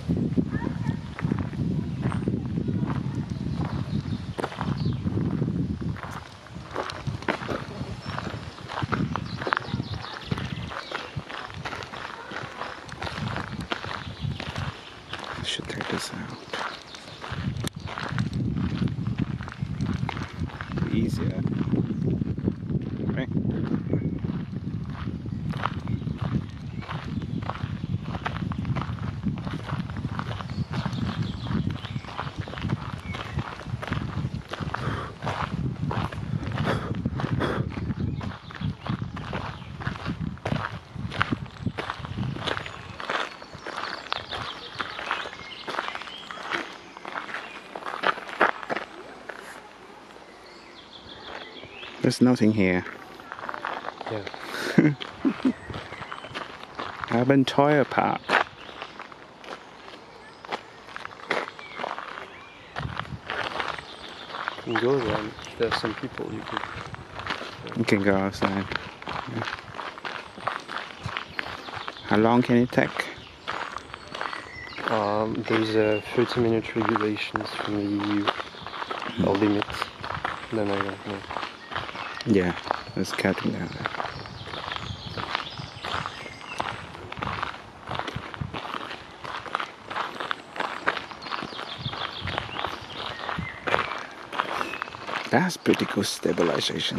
Should take this out. Easier, right? There's nothing here. Yeah. Abenteuer Park. You can go there, and if there's some people, you could. You can go outside. Yeah. How long can it take? There's a 30-minute regulations from the EU, or limit. Then I don't know. Yeah, it's cutting down. That's pretty good stabilization.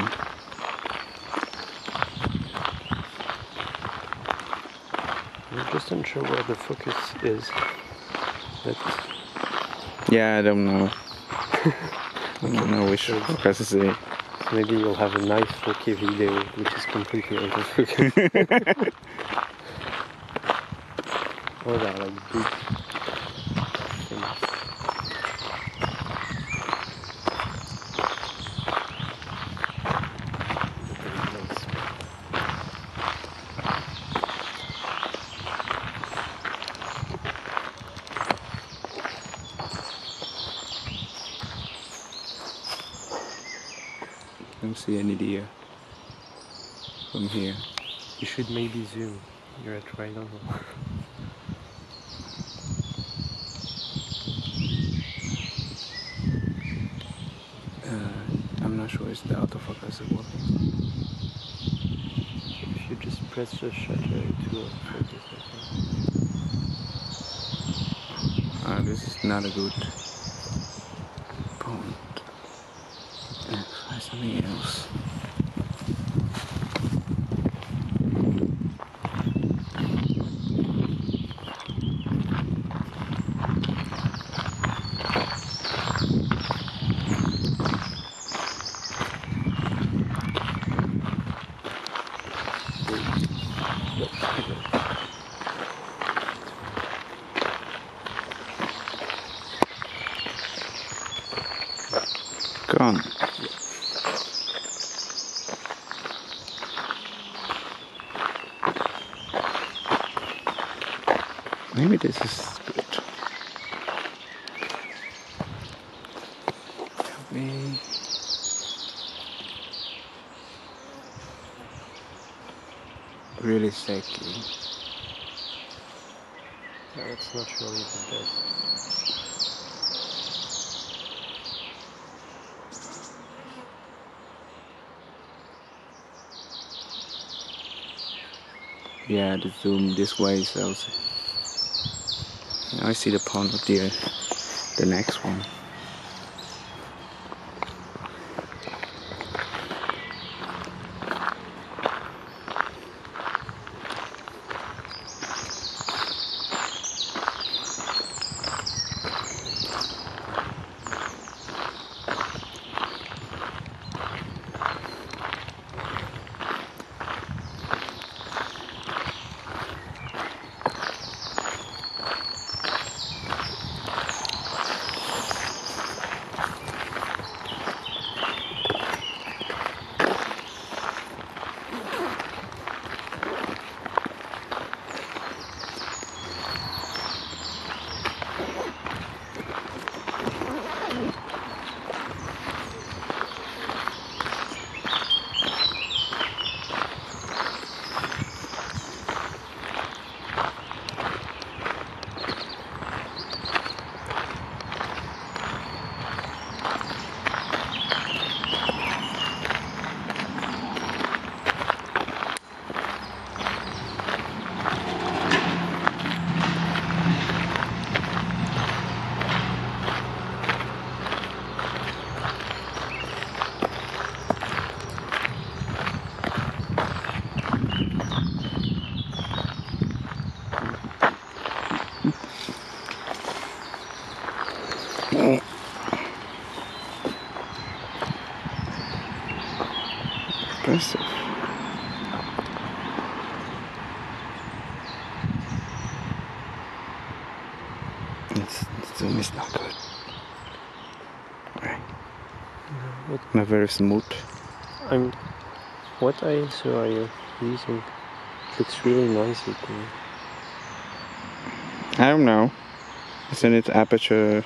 I'm just unsure where the focus is. But Yeah, I don't know. I don't know which focus is it. maybe you'll have a nice 4K video which is completely out of focus. Or that like big things. I don't see any deer from here. You should maybe zoom. You're at right angle. I'm not sure it's the autofocus is working. If you just press the shutter, it will focus. This is not a good point. Let's try something else. Gone. Maybe this is good. Help me. Really shaky. No, that's not really the best. Yeah, the zoom this way is also. Now I see the point of the next one. expensive. Zoom is not good. Right. No, Not very smooth. What ISO are you using? It looks really noisy to me. I don't know. Isn't it aperture